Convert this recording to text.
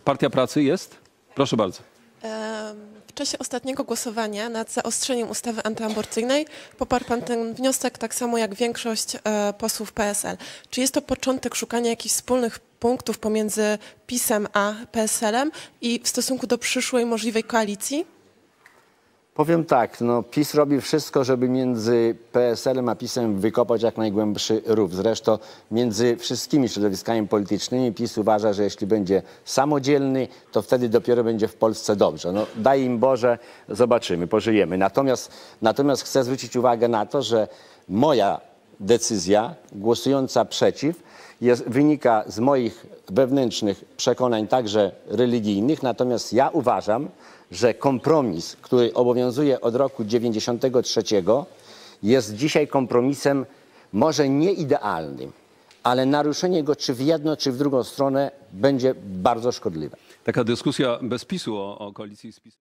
Partia Pracy jest? Proszę bardzo. W czasie ostatniego głosowania nad zaostrzeniem ustawy antyaborcyjnej poparł pan ten wniosek tak samo jak większość posłów PSL. Czy jest to początek szukania jakichś wspólnych punktów pomiędzy PiS-em a PSL-em i w stosunku do przyszłej możliwej koalicji? Powiem tak, no PiS robi wszystko, żeby między PSL-em a PiS-em wykopać jak najgłębszy rów. Zresztą między wszystkimi środowiskami politycznymi PiS uważa, że jeśli będzie samodzielny, to wtedy dopiero będzie w Polsce dobrze. No daj im Boże, zobaczymy, pożyjemy. Natomiast chcę zwrócić uwagę na to, że moja decyzja głosująca przeciw wynika z moich wewnętrznych przekonań, także religijnych. Natomiast ja uważam, że kompromis, który obowiązuje od roku 1993, jest dzisiaj kompromisem może nie idealnym, ale naruszenie go czy w jedną, czy w drugą stronę będzie bardzo szkodliwe. Taka dyskusja bez PiS-u o koalicji z PiS.